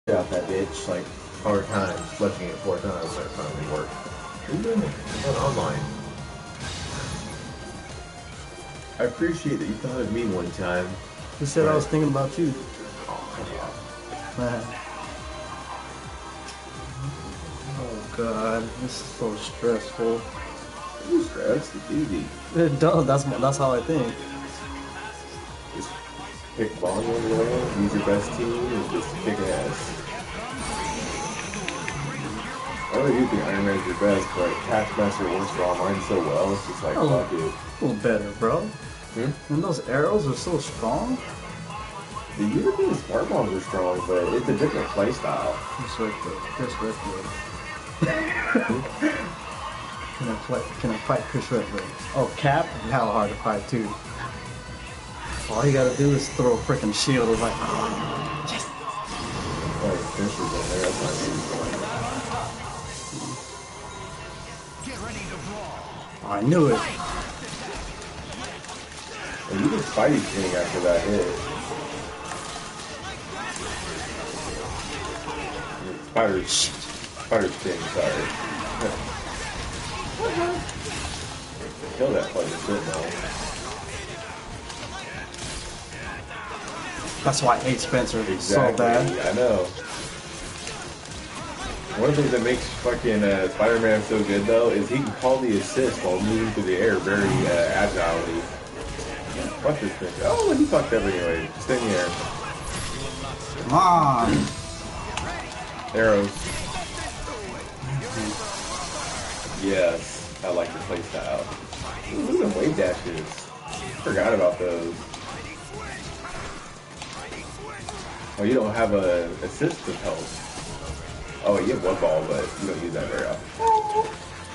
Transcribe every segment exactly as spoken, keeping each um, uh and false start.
out that bitch like four times, flushing it four times, so it finally worked. What are you doing? I'm on online. I appreciate that you thought of me one time. Who said I was thinking about you? Oh, Man. Oh god, this is so stressful. you stressed? It's easy. It does. That's that's how I think. Just pick ball one way, use your best team, and just kick ass. I really do think Iron Man is your best, but Taskmaster works for online so well, it's just like, Oh, fuck it. a little better, bro. Hmm? And those arrows are so strong. The European smart bombs are strong, but it's a different playstyle. Chris Redfield. Chris Redfield. Can I fight? Can I fight Chris Redfield? Oh, Cap? Hell hard to fight too. All you gotta do is throw a freaking shield. It's like, yes. Like, Chris is in there, that's not easy. I knew it. And you did Spidey King after that hit. Spider, Spider King, sorry. Kill that fucking shit now. That's why I hate Spencer Exactly, so bad. I know. One of the things that makes fucking uh, Spider-Man so good, though, is he can call the assist while moving through the air very uh, agilely. Fuck this thing. Oh, he fucked up anyway. Stay in the air. Come on. Arrows. Yes, I like the playstyle. Ooh, look at the wave dashes. Forgot about those. Oh, you don't have a assist of help. Oh, you have one ball, but you don't use that very often.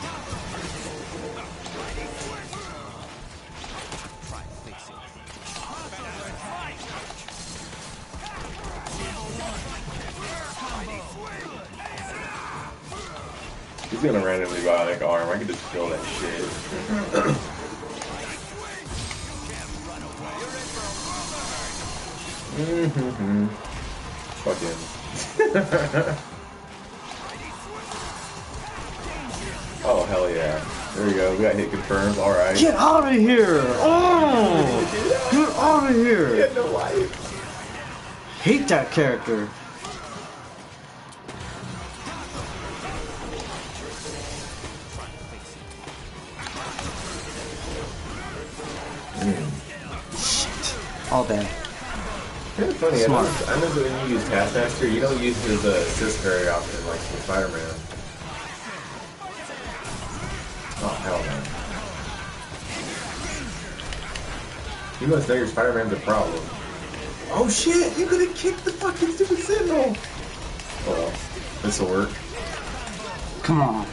He's gonna randomly buy like arm. I can just kill that shit. Mm-hmm. Fuck him. Oh, hell yeah. There we go. We got hit confirmed. Alright. Get out of here! Oh! Get out of here! He had no life. Hate that character. Mm. Shit. All bad. Kind of funny. I Smart. know, I know that when you use Taskmaster, you don't use his uh, assist very often, like with Spider-Man. Oh, hell no. You must know your Spider-Man's a problem. Oh shit! You could have kicked the fucking stupid Sentinel! Oh well. This'll work. Come on.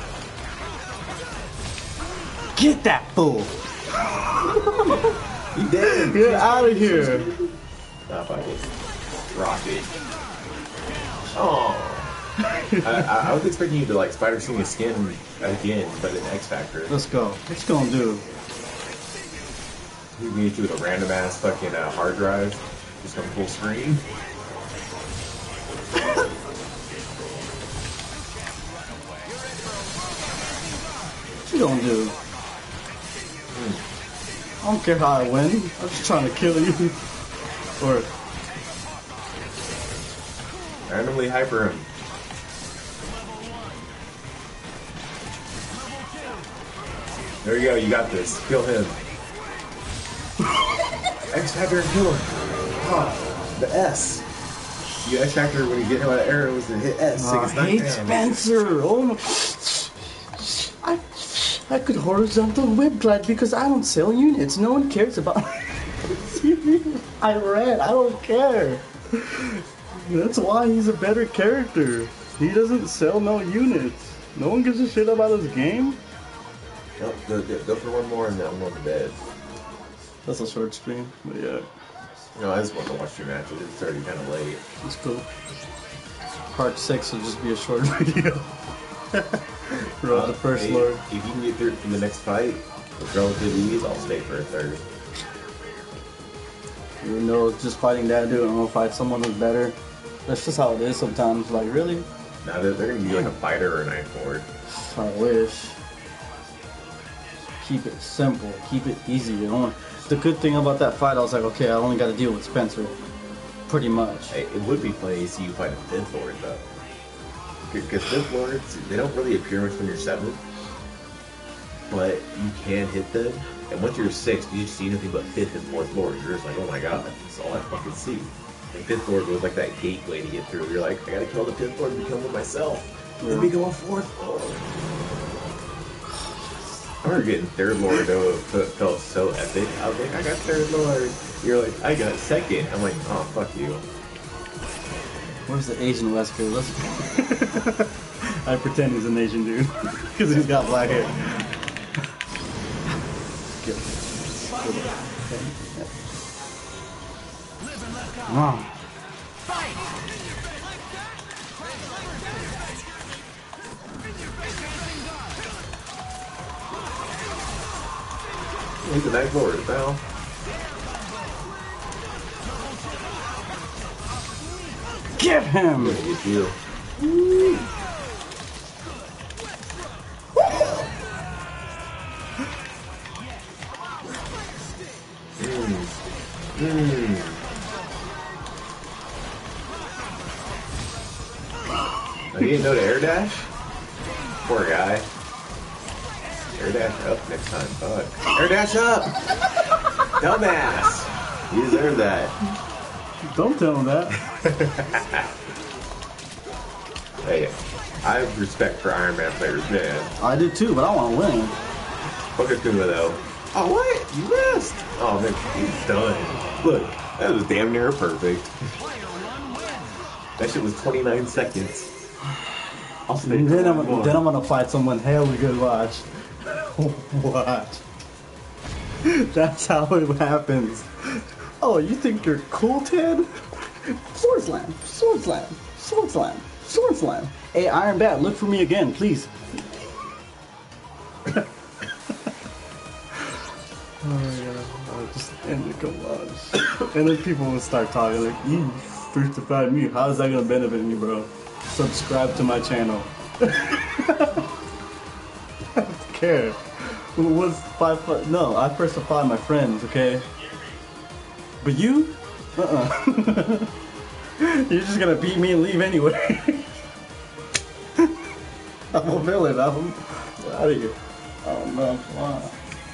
Get that fool! You dead! Get out of here! Nah, fuck it. Rocket. Oh. I, I, I was expecting you to like Spider Sing his skin again, but in X Factor. Let's go. What's gonna do? We can get you with a random ass fucking uh, hard drive, just on full screen. What you gonna do? Hmm. I don't care how I win. I'm just trying to kill you. Or Randomly hyper him. There you go, you got this. Kill him. X Factor and kill him. Oh, the S. You X Factor when you get hit by the arrows and hit S. I hate Spencer. Oh my. I, I could horizontal whip glide because I don't sell units. No one cares about. I ran. I don't care. That's why he's a better character. He doesn't sell no units. No one gives a shit about his game. Nope, go, go, go for one more and then I'm going to bed. That's a short stream, but yeah. You know, I just want to watch your matches. It's already kind of late. It's cool. Part six will just be a short video. Road uh, the first hey, lord. If you can get through to the next fight with relative ease, I'll stay for a third. Even though just fighting that dude, I'm gonna fight someone who's better. That's just how it is sometimes. Like, really? Now they're, they're gonna be like a fighter or a ninth lord. I wish. Keep it simple. Keep it easy. You know? The good thing about that fight, I was like, okay, I only got to deal with Spencer. Pretty much. Hey, it would be funny to see you fight a fifth lord though. Because fifth lords, they don't really appear much when you're seventh. But you can hit them. And once you're sixth, you just see nothing but fifth and fourth lords. You're just like, oh my god, that's all I fucking see. And fifth lord was like that gateway to get through. You're like, I gotta kill the fifth lord and become one myself. Yeah. Then become a fourth lord. I remember getting third lord though, it felt so epic. I was like, I got third lord. You're like, I got second. I'm like, oh, fuck you. Where's the Asian Wesker? Let's I pretend he's an Asian dude. Because he's got black hair. Good. Good. Okay. Come on. He's a nice lord now. Give him! Look at you feel. Mmm. Mmm. Oh, he didn't know the air dash? Poor guy. Air dash up next time. Fuck. Air dash up! Dumbass! You deserve that. Don't tell him that. Hey, I have respect for Iron Man players, man. I do too, but I want to win. Fuck Akuma though. Oh, what? You missed! Oh man, he's done. Look, that was damn near perfect. That shit was twenty-nine seconds. I'll stay And then I'm, on. then I'm gonna fight someone hella good. Watch. Watch. That's how it happens. Oh, you think you're cool, Ted? Sword slam, sword slam, sword slam, sword slam. Hey, Iron Bat, look for me again, please. Oh my god, I'll just end the collage. And then people will start talking like, you first to find me, how is that gonna benefit me, bro? Subscribe to my channel. I don't care. Who was five foot? No, I first applied my friends, okay? But you? Uh-uh. You're just gonna beat me and leave anyway. I'm a villain. I'm out of here. Oh no, come on.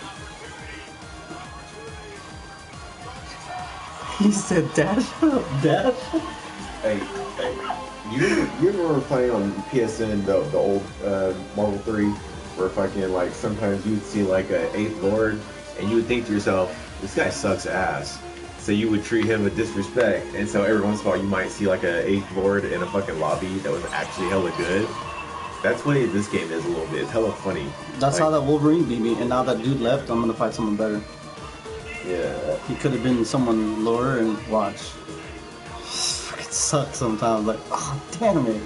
He said dash up, dash up. Hey, hey, you you remember playing on P S N the the old uh, Marvel three, where fucking like sometimes you would see like a eighth lord, and you would think to yourself, this guy sucks ass. So you would treat him with disrespect, and so every once in a while you might see like a eighth lord in a fucking lobby that was actually hella good. That's what this game is a little bit. It's hella funny. That's like, how that Wolverine beat me, and now that dude left, I'm gonna fight someone better. Yeah. He could have been someone lower and watch. It sucks sometimes, like, oh damn it.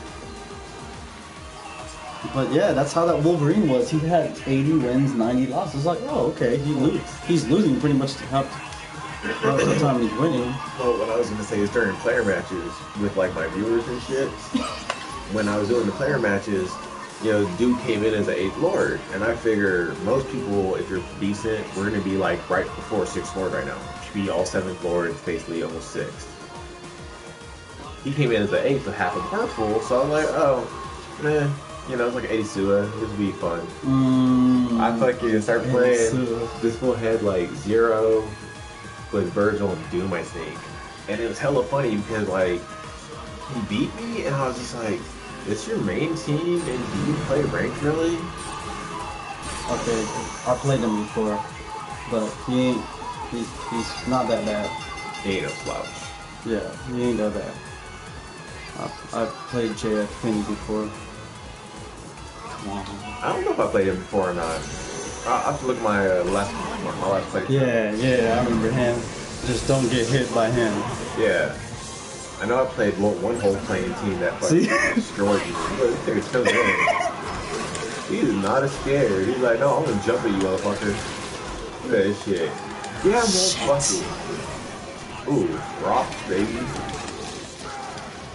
But yeah, that's how that Wolverine was. He had eighty wins, ninety losses. Like, oh okay, he lo he's losing pretty much half half the time he's winning. Well, what I was gonna say is during player matches with like my viewers and shit. When I was doing the player matches, you know, dude came in as an eighth lord, and I figure most people, if you're decent, we're gonna be like right before sixth lord right now. Should be all seventh lords, basically almost sixth. He came in as an eighth with half a purple, so I'm like, oh, man, you know, it's like Eddie Sua. This would be fun. Mm, I fucking start playing. This fool had like zero with Virgil and Doom, I think, and it was hella funny because like he beat me, and I was just like, "It's your main team, and do you play ranked really?" Okay, I played him before, but he ain't. He's he's not that bad. He ain't no slouch. Yeah, he ain't that bad. I I played J F Finney before. Come on. I don't know if I played him before or not. I'll have to look at my uh, last my, my last play. Yeah, yeah, I remember him. Just don't get hit by him. Yeah. I know I played one, one whole playing team that fucking destroyed me. This nigga's so good. He's not as scared. He's like, no, I'm gonna jump at you, motherfucker. Look at this shit. Yeah, motherfucker. Ooh, rock, baby.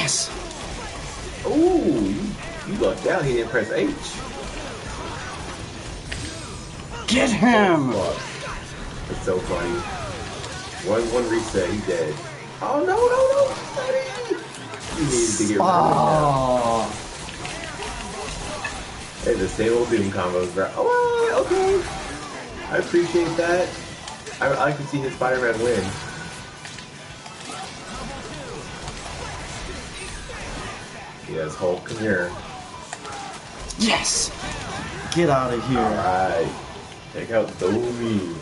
Yes! Ooh, you, you lucked out. He didn't press H. Get him! Oh, fuck. It's so funny. One one reset, he's dead. Oh no no no! Buddy. You needed to get rid of Oh. him. Hey, the same old Doom combos, bro. Oh, okay. I appreciate that. I, I like to see his Spider-Man win. Yes, Hulk, come here. Yes! Get out of here. Alright. Take out Doomy.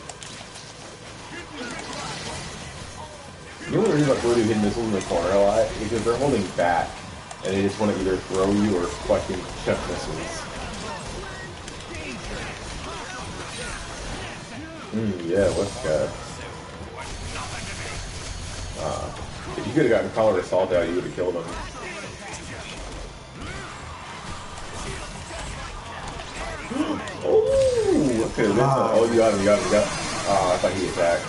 You know what really about Voodoo hitting missiles in the corner a lot? Because they're holding back, and they just want to either throw you or fucking chuck missiles. Hmm, yeah, what's got? Uh, if you could have gotten Collar Assault out, you would have killed him. Oh, okay. This Ah. one. Oh, you got him, you got him, you got him. Oh, I thought he attacked.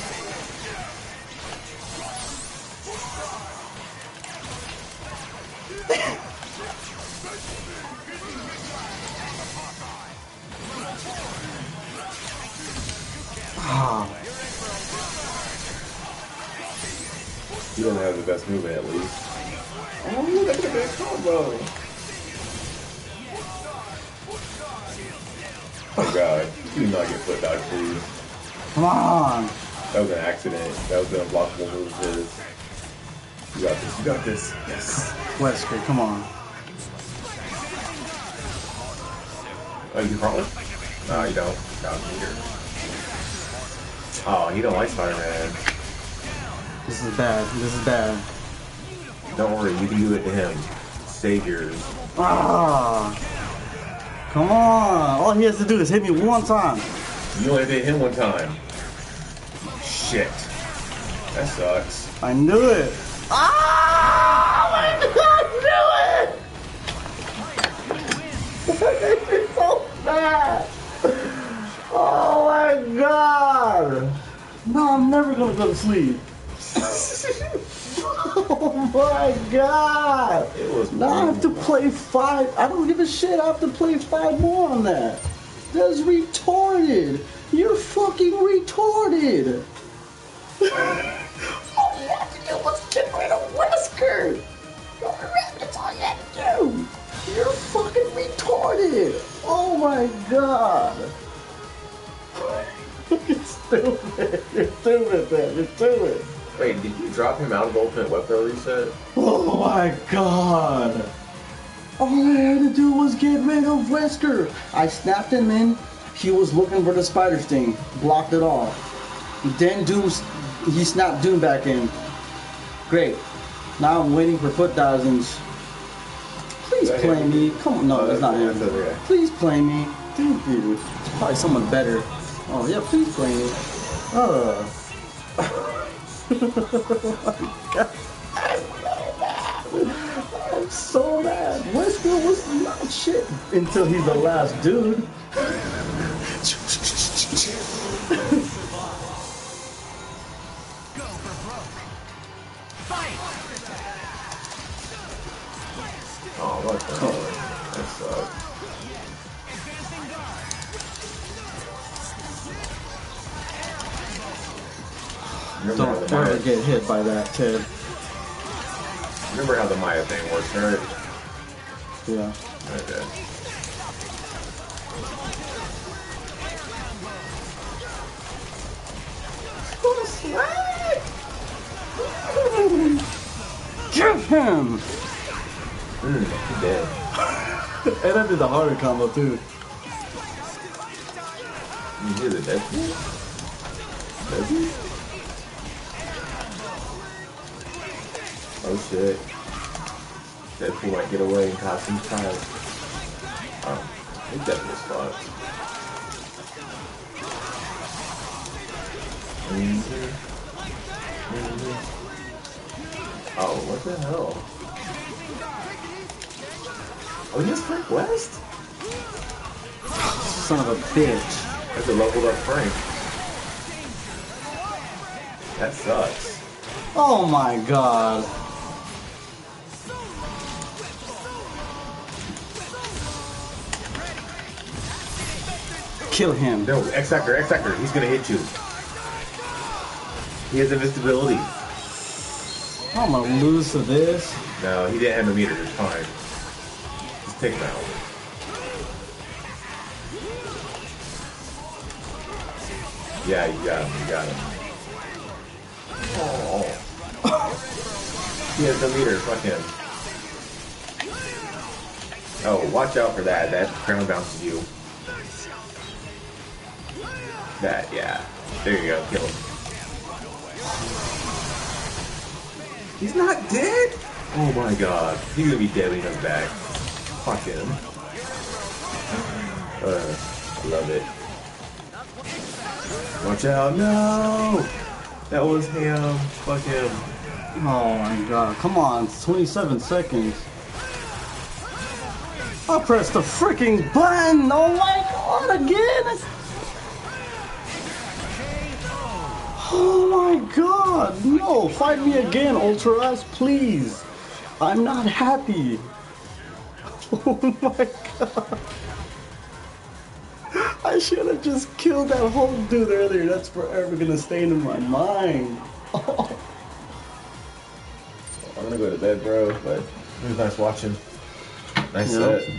Ah. He doesn't have the best movement, at least. Oh, that's a big combo. Oh god, do not get foot dodge, please. Come on! That was an accident. That was an unblockable move of his. You got this, you got this. Yes. Wesker, come on. Oh, you front one? No, you don't. Down here. Oh, he don't like Spider-Man. This is bad. This is bad. Don't worry, you can do it to him. Saviors. Ah! Come on! All he has to do is hit me one time. You only hit him one time. Shit. That sucks. I knew it. Ah! I knew it! It's so bad. Oh my god! No, I'm never gonna go to sleep. Oh my god! It was Now I have to play five. I don't give a shit. I have to play five more on that. That's retarded. You're fucking retarded. All you had to do was get rid of Wesker. That's all you had to do. You're fucking retarded. Oh my god. You're stupid. You're stupid, man. You're stupid. Wait, did you drop him out of the Ultimate Weapon reset? Oh my god! All I had to do was get rid of Wesker. I snapped him in. He was looking for the spider sting. Blocked it off. Then Doom, he snapped Doom back in. Great. Now I'm waiting for foot thousands. Please Is that play him? me. Come on, no, Oh, that's not that's- him. that's the other guy. Please play me. Thank you. It's probably someone better. Oh yeah, please play me. Uh. I'm so mad. Wesker was not shit until he's the last dude. Oh, what the hell? That sucks. Remember how Don't the Maya, ever get hit by that, kid. remember how the Maya thing works, right? Yeah. Okay. Get him! Hmm, he dead. And I did the harder combo too. You hear the Deadpool? Deadpool? Oh shit. Deadpool might get away and cause some time. Oh, he Deadpool's fucked. Mm-hmm. Mm-hmm. Oh, what the hell? Oh, he has Frank West? Son of a bitch. That's a leveled up Frank. That sucks. Oh my god. kill him. No, X-Factor, X-Factor, he's gonna hit you. He has invincibility. I'm gonna lose to this. No, he didn't have a meter, it's fine. Just take him out. Yeah, you got him, you got him. Oh. He has no meter, fuck him. Oh, watch out for that. That crown bounces you. That, yeah. There you go, kill him. He's not dead? Oh my god. He's gonna be dead when he comes back. Fuck him. Uh, I love it. Watch out, no! That was him. Fuck him. Oh my god, come on, it's twenty-seven seconds. I pressed the freaking button! Oh my god, again! Oh my god, no, fight me again, Ultras, please. I'm not happy. Oh my god. I should have just killed that whole dude earlier. That's forever gonna stay in my mind. Oh. I'm gonna go to bed, bro, but it was nice watching. Nice Yeah. set.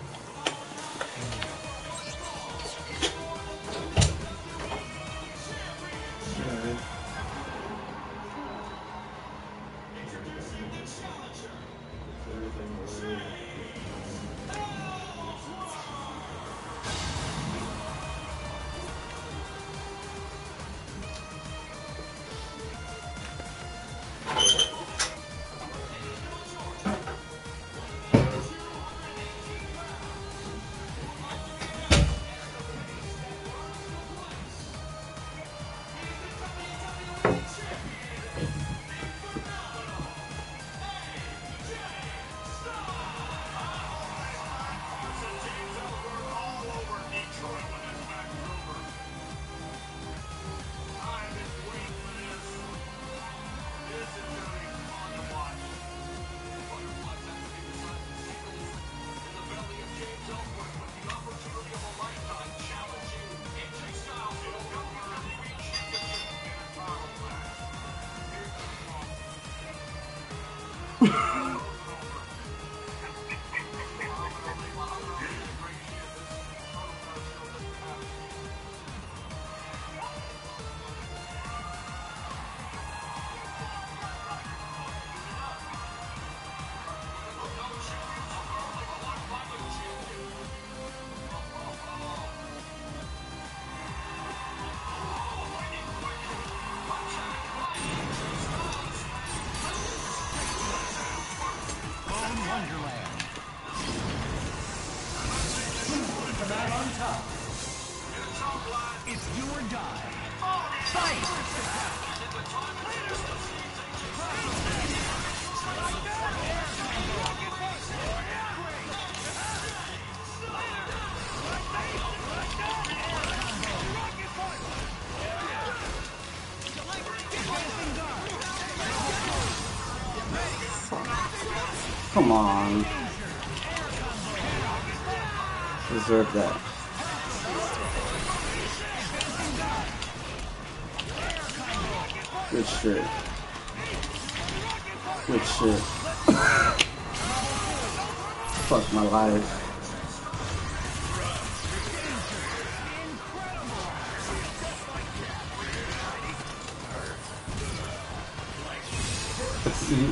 Come on. Deserve that. Good shit. Good shit. Fuck my life. Let's see.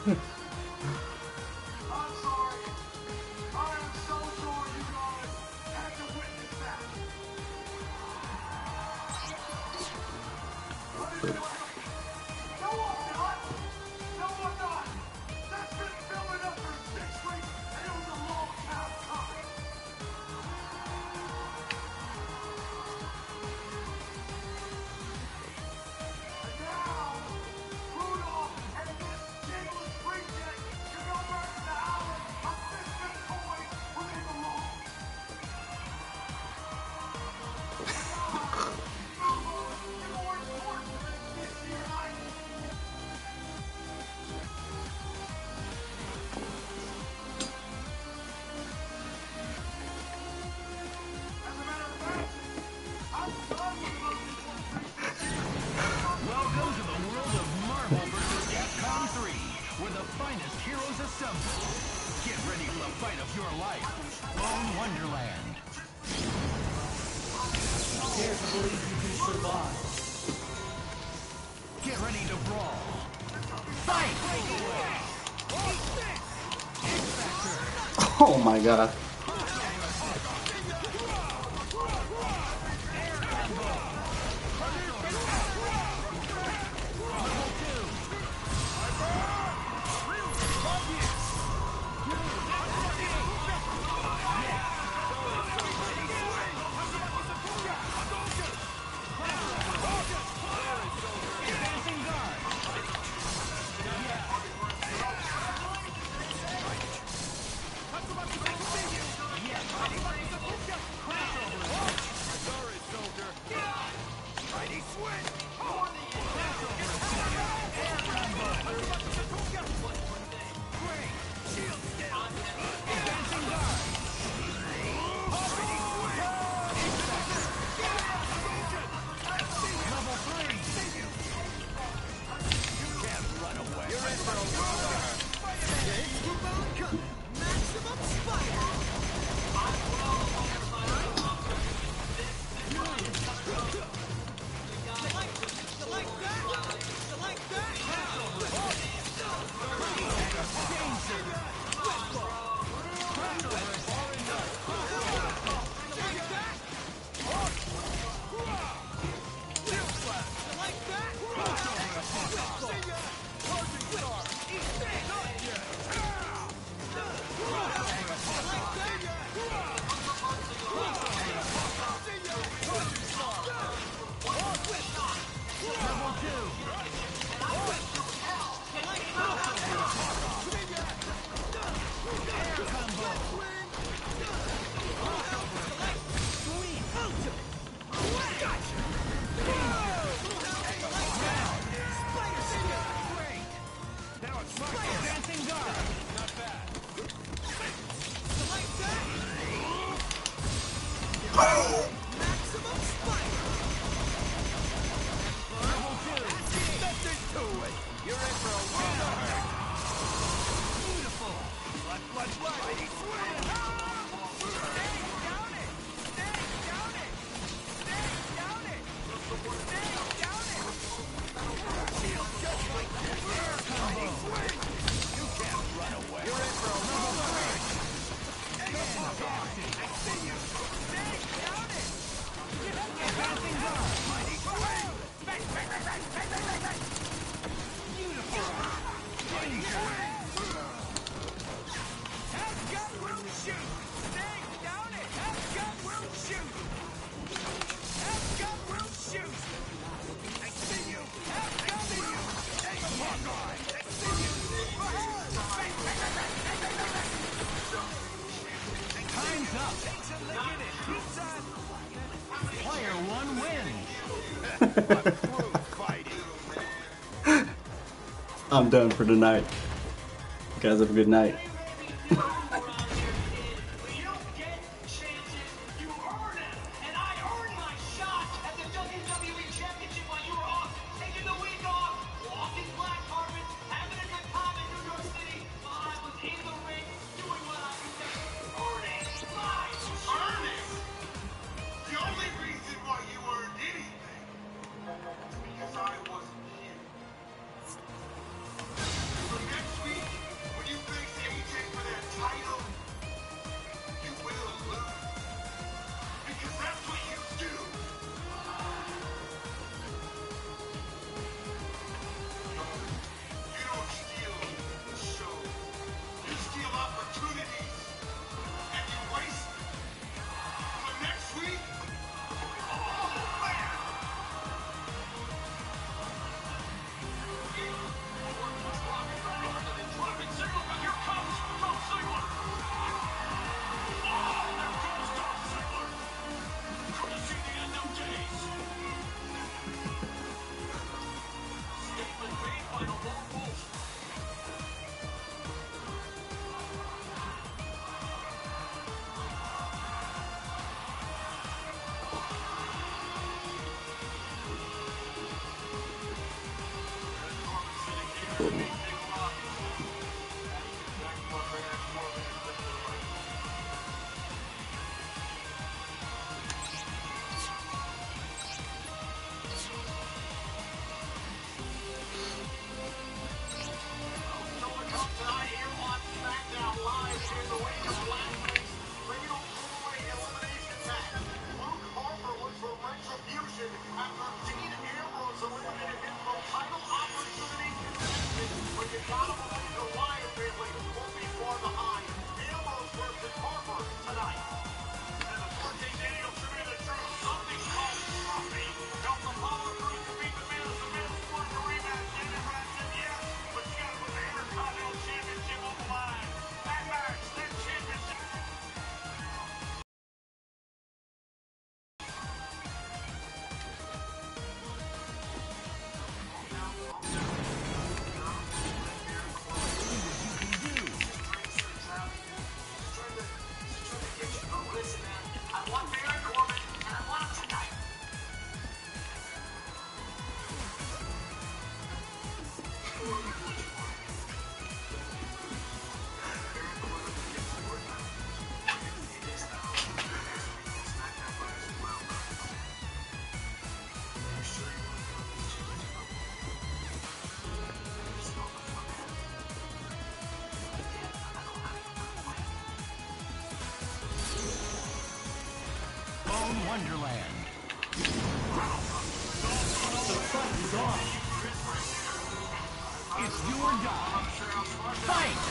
sorry. I am so sorry you guys had to witness that. No, I'm not. No, I'm not. That's been building up for six weeks, and it was a long time coming. And now, Rudolph and this shameless reject can go back to the island of misfit toys where they belong. You're more important than this here island. As a matter of fact, I'm done with Welcome to the world of Marvel versus. Capcom three, where the finest heroes assemble. Get ready for the fight of your life. Bone Wonderland. Dare to believe you can survive. Get ready to brawl. Fight! Oh my god. Player one wins. I'm done for tonight. You guys have a good night. You don't get chances, you earn them. And I earned my shot at the W W E Championship while you were off, taking the week off, walking black carpets, having a good time in New York City, while I was in the ring doing what I do best, earning my earning. The only reason why you earned anything is because I wasn't here. So next week, Bone Wonderland. It's do or die. Fight!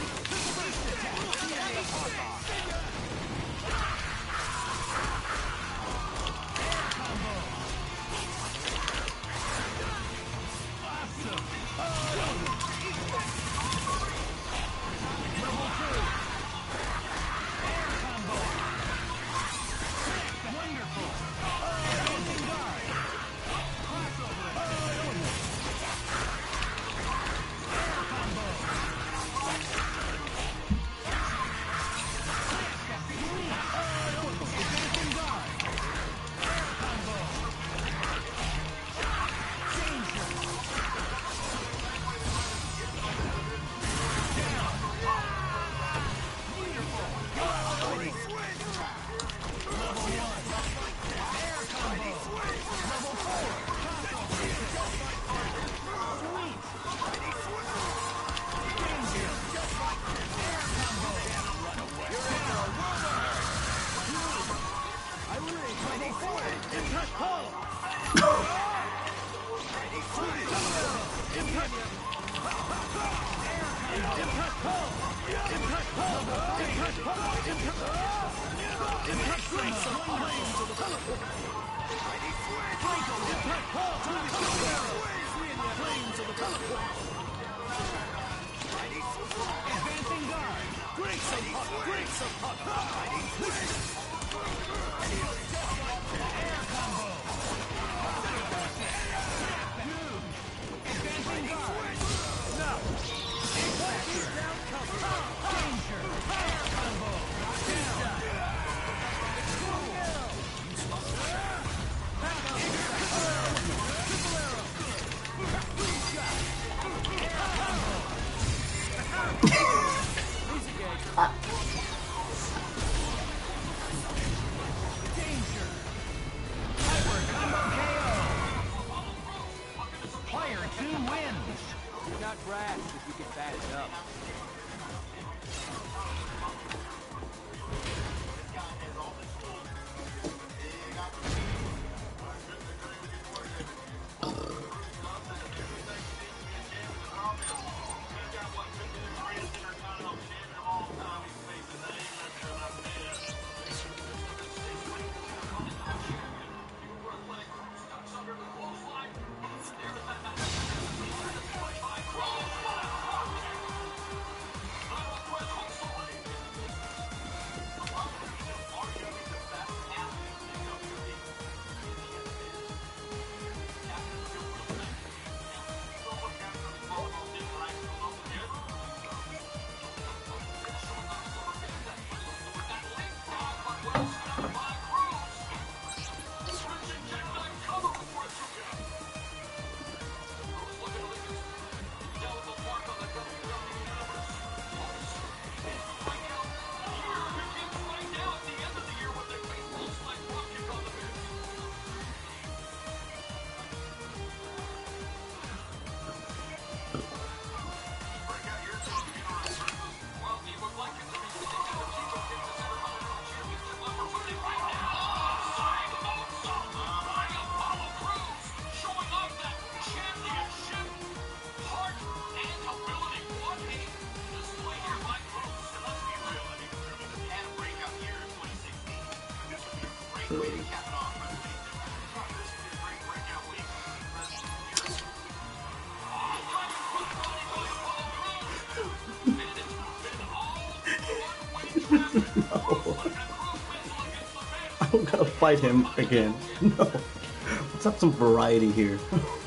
I don't gotta fight him again. No. Let's have some variety here.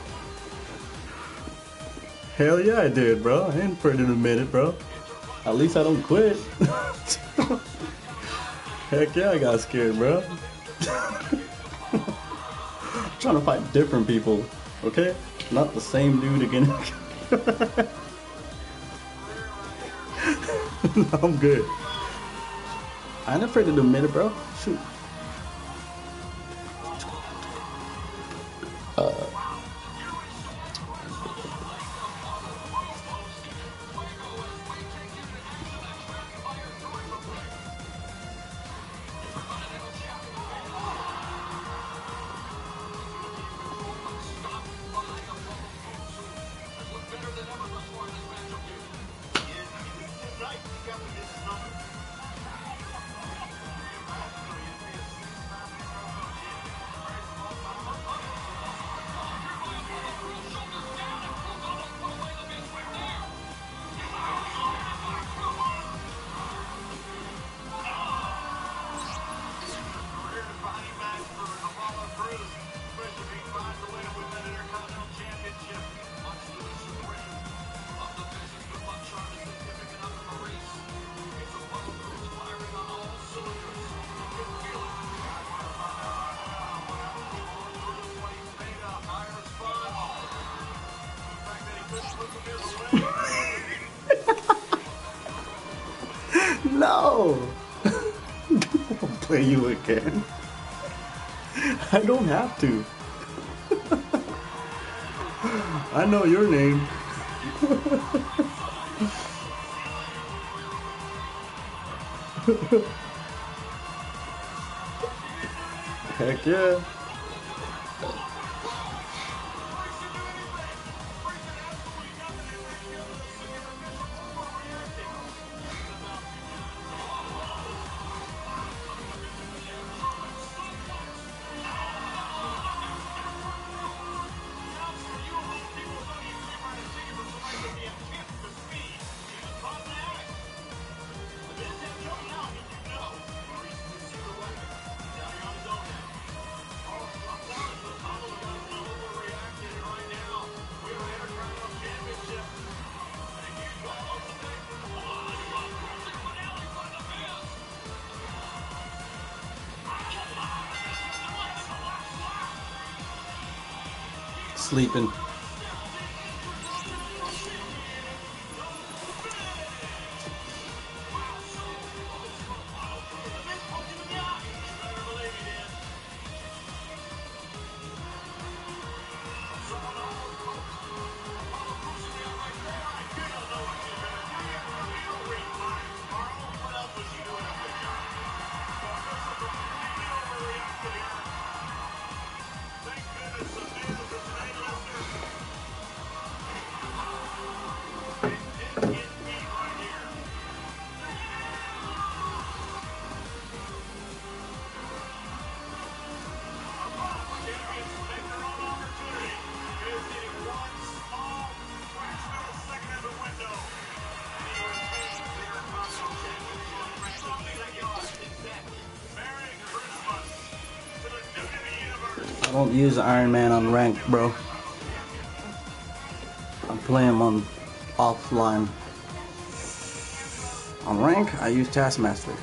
Hell yeah, I did, bro. I ain't afraid to admit it, bro. At least I don't quit. Heck yeah, I got scared, bro. I'm trying to fight different people, okay? Not the same dude again. No, I'm good. I ain't afraid to admit it, bro. Shoot. Uh. No! I'll play you again. I don't have to. I know your name. Heck yeah. Sleeping. I don't use Iron Man on rank, bro. I play him on offline. On rank, I use Taskmaster.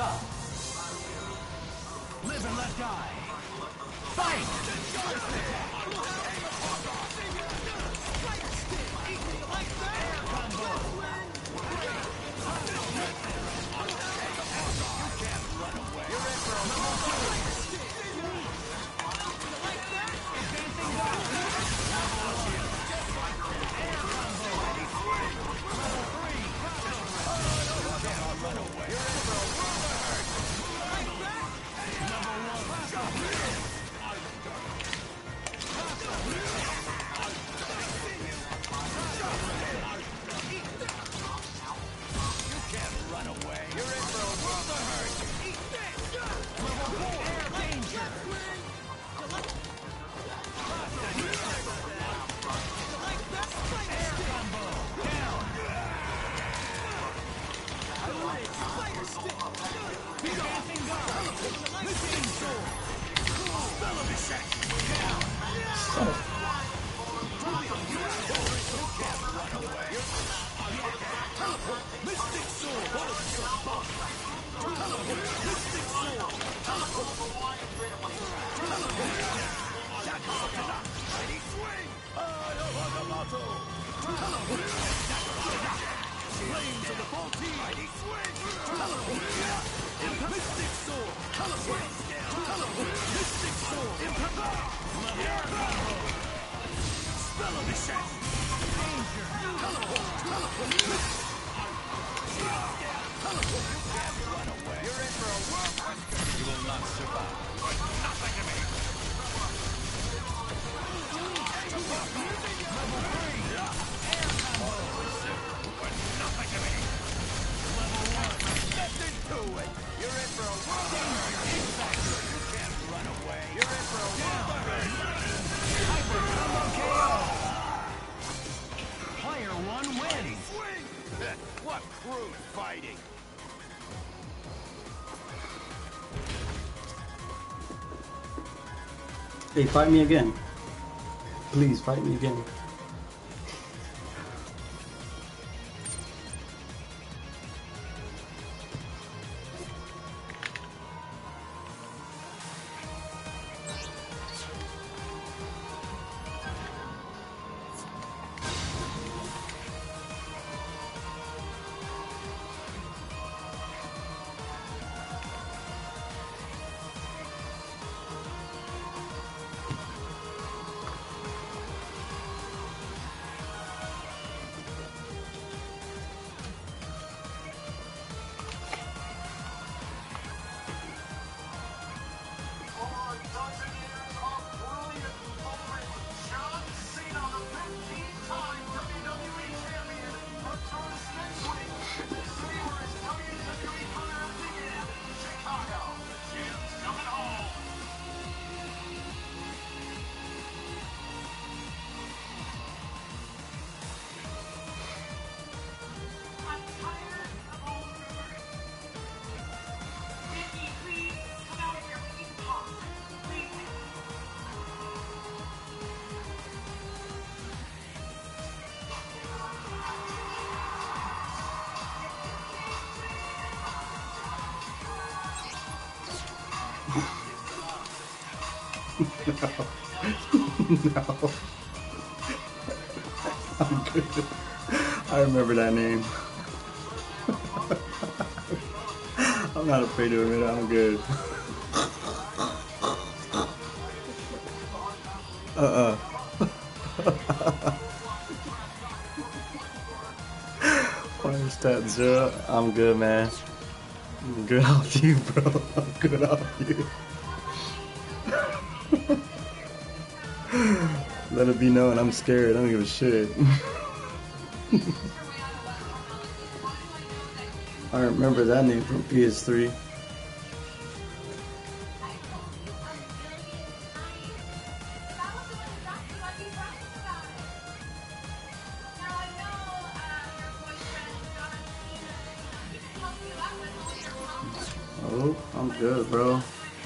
Live and let die. Fight! Player one wins. What crude fighting! Hey, fight me again. Please, fight me again. No. I'm good. I remember that name. I'm not afraid to admit it. I'm good. Uh-uh. Fire stat zero. I'm good, man. I'm good off you, bro. I'm good off you. Let it be known, I'm scared. I don't give a shit. I remember that name from P S three. Oh, I'm good, bro.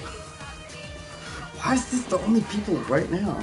Why is this the only people right now?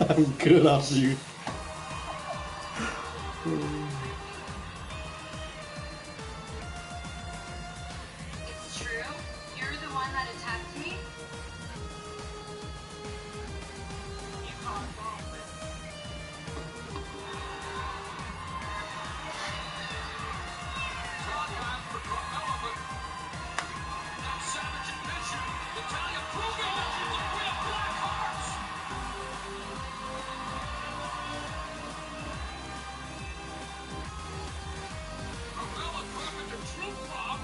I'm good off you. It's true? You're the one that attacked me? You call it that. Savage and Bishop, Natalia proving that we have black hearts. Carmella dropping the truth bomb.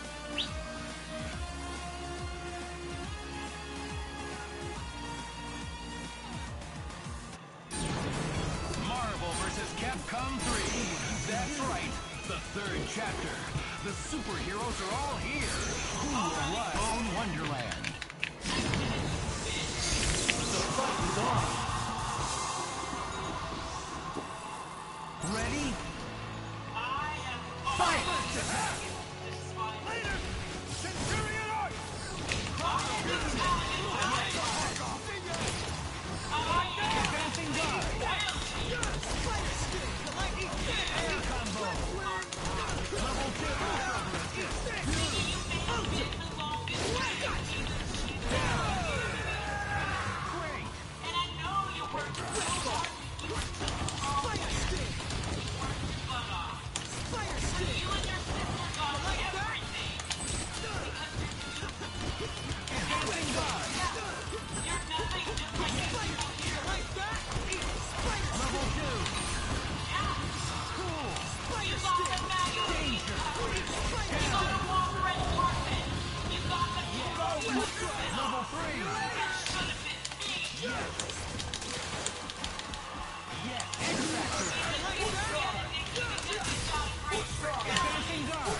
Marvel versus. Capcom three. That's right. The third chapter. The superheroes are all here. Who will run Bone Wonderland? The fight is on. Ready? I am Fight! Later, Centurion Arts. Advancing guard. Air combo. Level two. Great. And I know you worked so hard. You worked so hard. You worked but, uh, you and your sister got everything. Advancing guard. You're nothing just like you here. Level two. Cool. You got the magazine. You got the walk red carpet. You got the Level three. That should have been me. Yes. Yes. X-Factor. Advancing guard.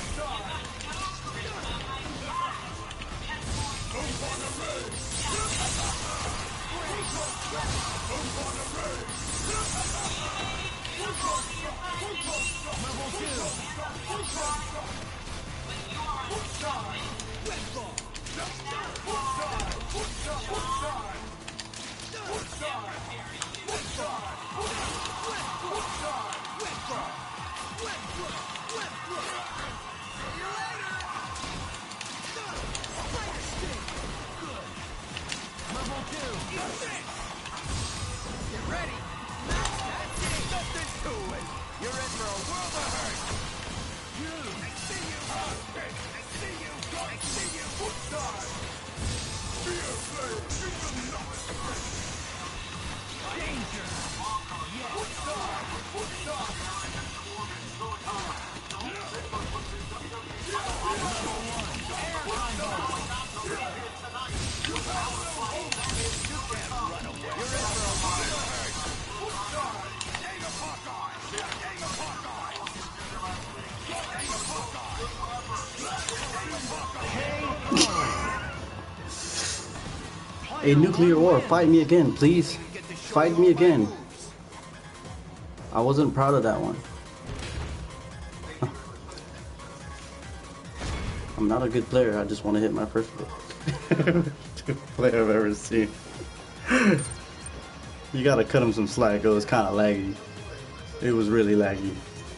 Level two. Level two. Get ready. That's it. Nothing to it. You're in for a world of hurt. You. I see you. I see you. I see you. Outside. Be afraid. You will not. Danger. Outside. Outside. A nuclear war, fight me again, please. Fight me again. I wasn't proud of that one. I'm not a good player, I just want to hit my first play I've ever seen. You gotta cut him some slack, it was kinda laggy. It was really laggy.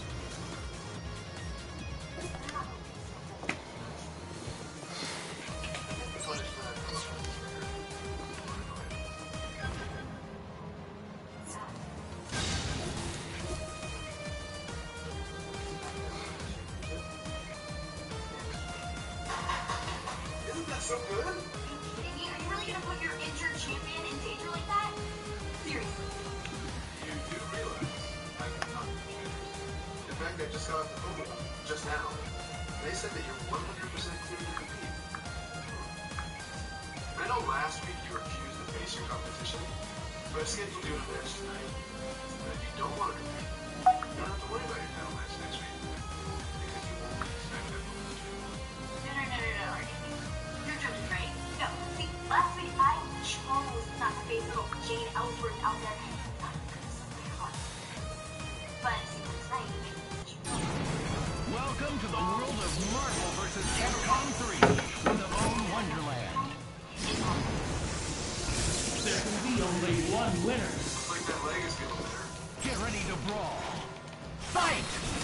Isn't that so good? Iggy, are you really gonna put your injured champion in danger like that? Seriously. You do realize I can talk to you. In fact, I just got off the phone with them just now. They said that you're one hundred percent clear to compete. I know last week you refused to face your competition, but I've scheduled you a match tonight. And if you don't want to compete, you don't have to worry about your title match next week. Because you won't be expected to lose to. No, no, no, no, no. You're joking, right? No. See, last week I chose not to face little Jane Ellsworth out there. Not because of my heart. But see, tonight, you Welcome to the world of Marvel versus. Capcom three with the Bone Wonderland. There can be only one winner. Like that leg is getting better. Get ready to brawl. Fight!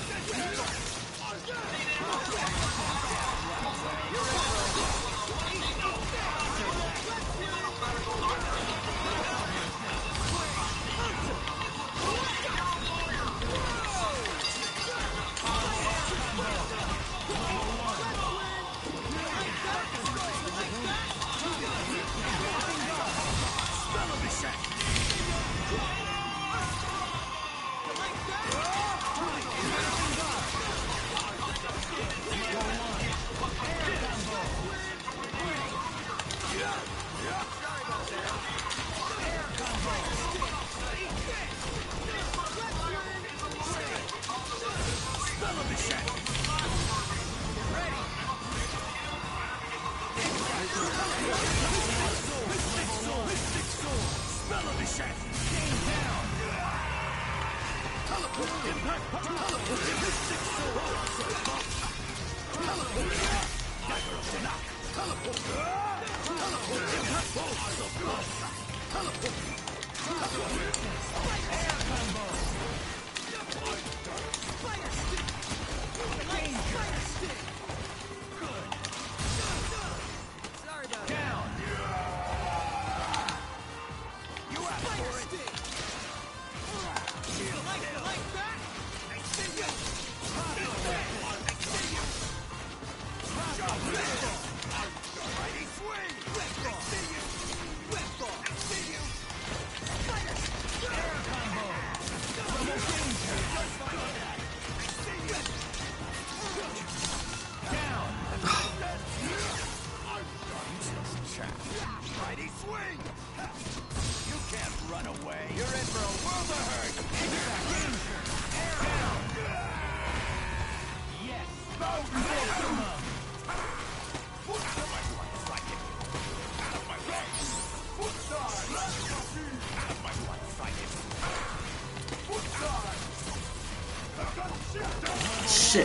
Shit.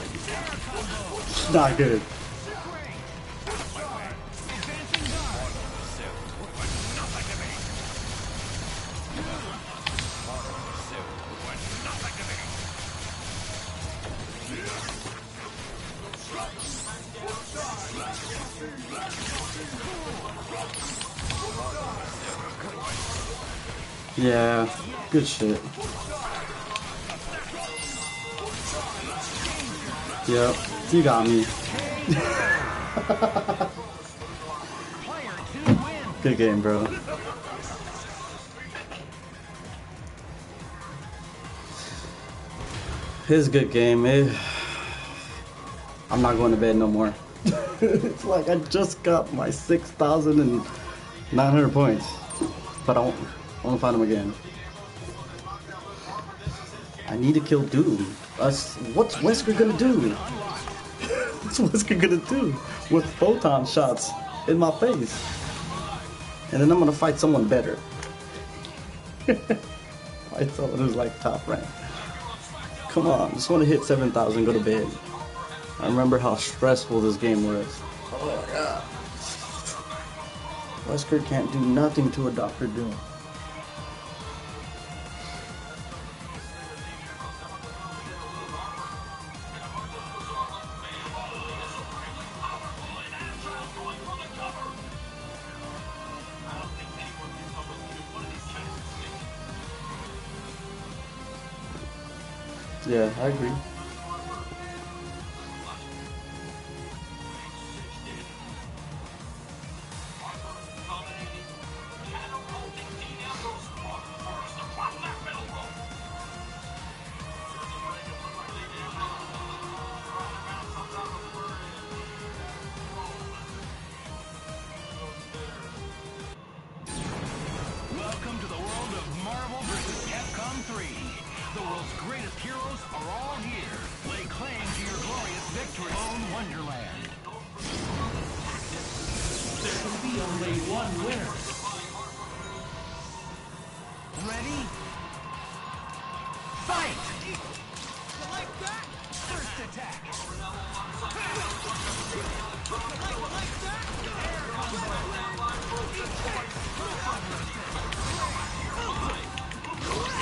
Not good. Yeah, good shit. Yep, you got me. Good game, bro. It's a good game. It, I'm not going to bed no more. It's like I just got my six thousand nine hundred points. But I won't, I won't find them again. I need to kill Doom. Us, what's Wesker gonna do? What's Wesker gonna do with photon shots in my face? And then I'm gonna fight someone better. Fight someone who's like top rank. Come on, just want to hit seven thousand, go to bed. I remember how stressful this game was. Oh my god. Wesker can't do nothing to a Doctor Doom. Yeah, I agree. Welcome to the world of Marvel versus. Capcom three. The world's greatest heroes are all here. Lay claim to your glorious victory. Own Wonderland. There can be only one winner. Ready? Fight! You like that? First attack. You like that? Air combo.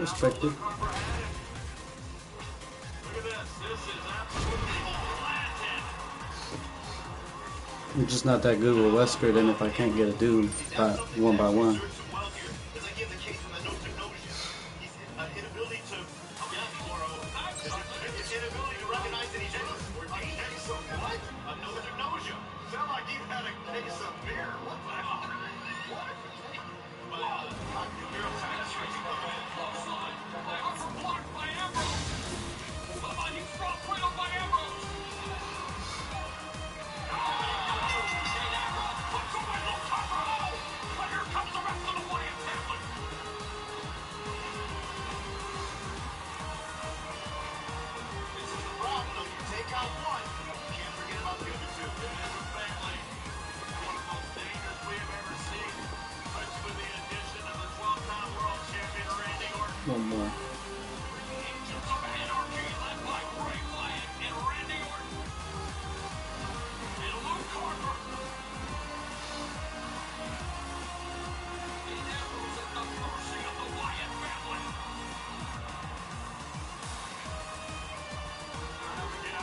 respect it. Look at this. This is absolutely planted. I'm just not that good with Wesker. Then if I can't get a dude by one by one. As I give the case from the note to nausea, his uh, inability to, oh yeah, Moro, his inability to recognize that he's jealous or dangerous. What? A note to nausea. Sound like you've had a case of beer. What the hell? What? But, uh, you're upset. Close line. However, blocked by Ambrose. Uh, he's brought right up by Ambrose. Dean Ambrose puts away the cover. But here comes the rest of the Wyatt family. This is the problem, though. You take out one, you can't forget about the other two. As a family, one of the most dangerous we have ever seen. Especially with the addition of the twelve-time world champion Randy Orton. One more. Agents of Anarchy led by Bray Wyatt and Randy Orton. And Luke Harper. Dean Ambrose at the mercy of the Wyatt family. Here we go.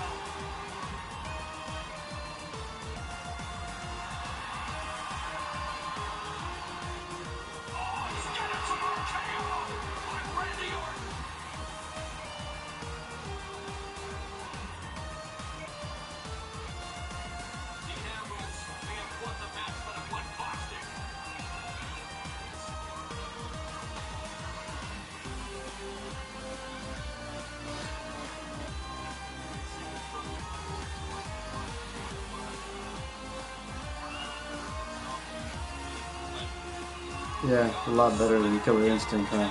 Oh, he's getting some R K O by Randy Orton. Dean Ambrose may have won the match, but at what cost him? Yeah, a lot better than Killer Instinct, huh?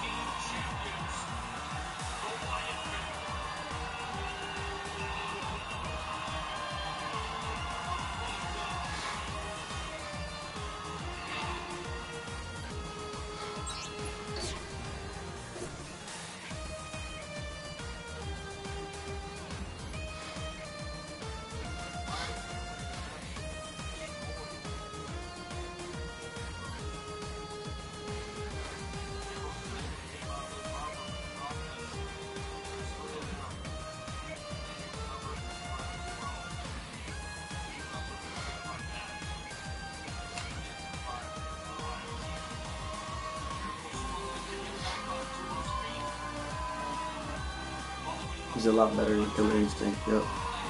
He's a lot better than Killer Instinct, yep.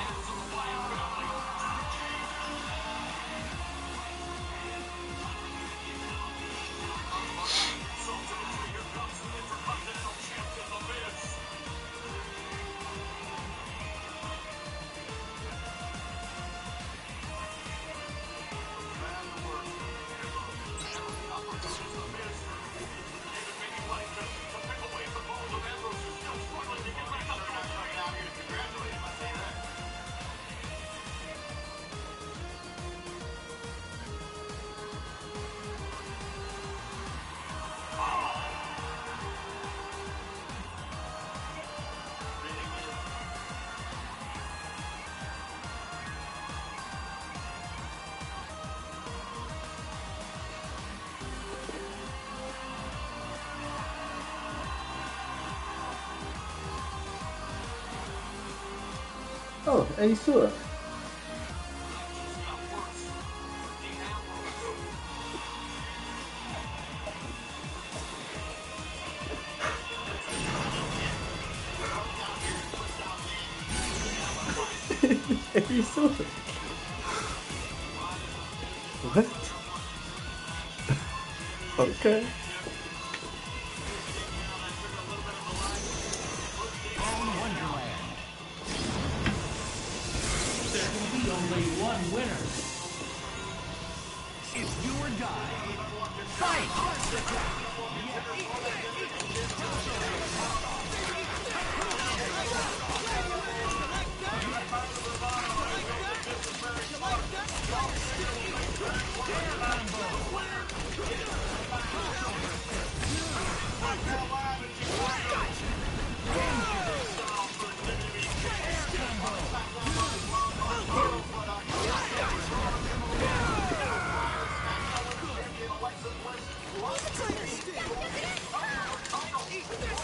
Oh, Eddie Stewart. Eddie Stewart. What? Okay. Bone Wonderland. There can be only one winner. It's do or die. Fight! What's the title?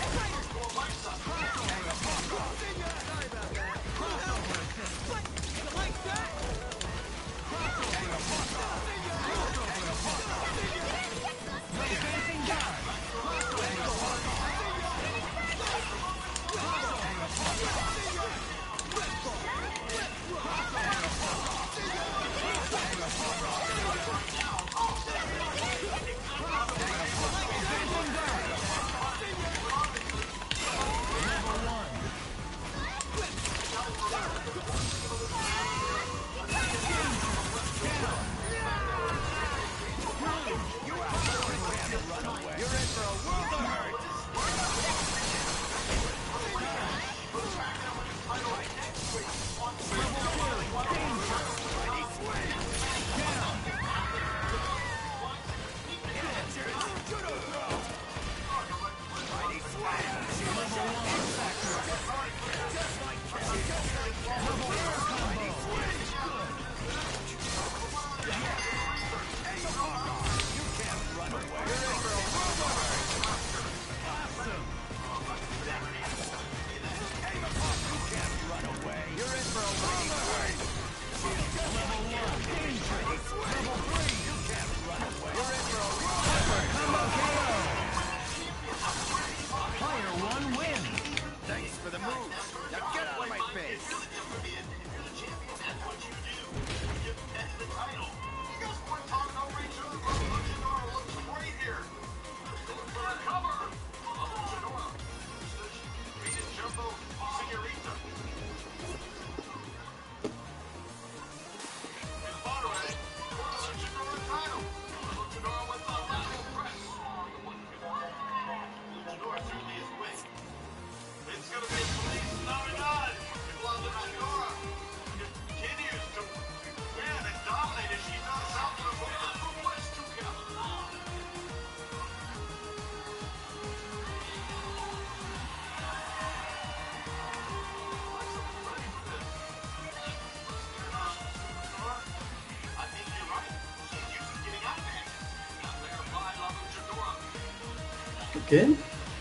Again?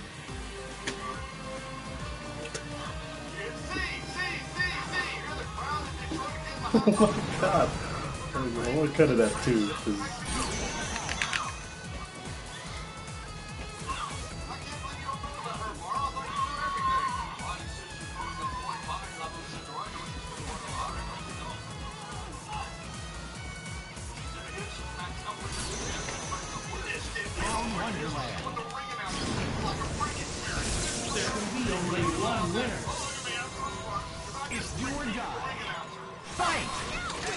Oh my god. I want to cut it at two. 'Cause It's do or die. Fight!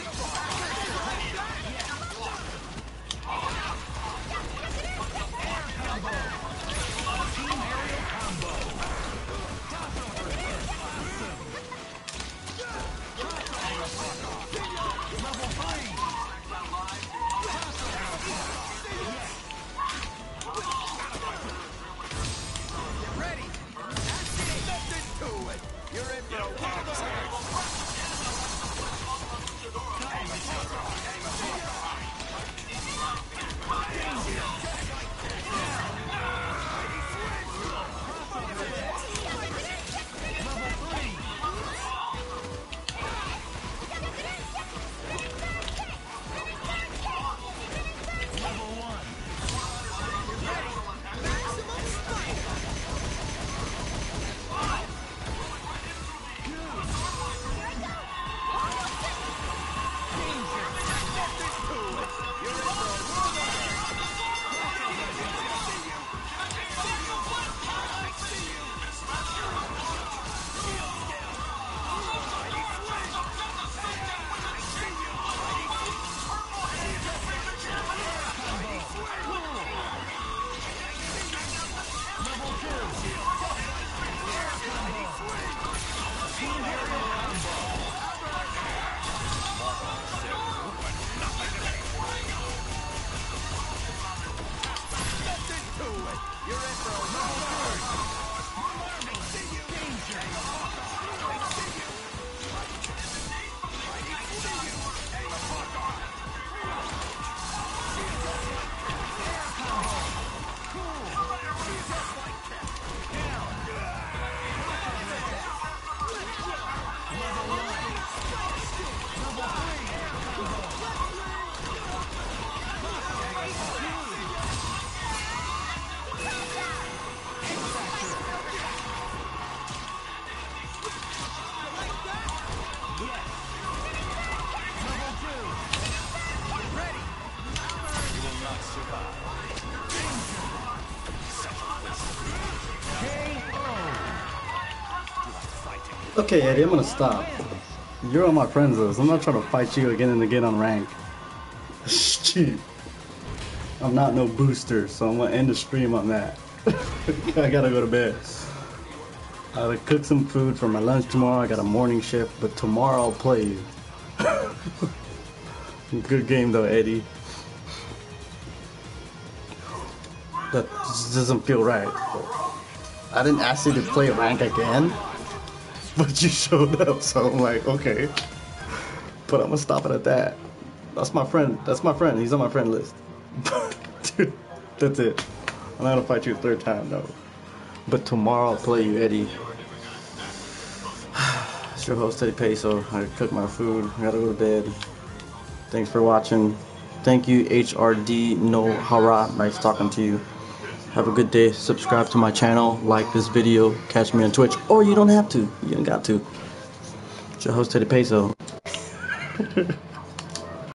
Okay, Eddie, I'm gonna stop. You're on my friends list. I'm not trying to fight you again and again on rank. Shit. I'm not no booster, so I'm gonna end the stream on that. I gotta go to bed. I gotta cook some food for my lunch tomorrow. I got a morning shift, but tomorrow I'll play you. Good game though, Eddie. That just doesn't feel right. I didn't ask you to play rank again, but you showed up, so I'm like, okay. But I'm gonna stop it at that. That's my friend. That's my friend. He's on my friend list. Dude, that's it. I'm not gonna fight you a third time, no. But tomorrow I'll play you, Eddie. It's your host, Eddie Peso. I gotta cook my food. I gotta go to bed. Thanks for watching. Thank you, H R D No Hara. Nice talking to you. Have a good day. Subscribe to my channel. Like this video. Catch me on Twitch. Or you don't have to. You don't got to. It's your host, Eddie Peso.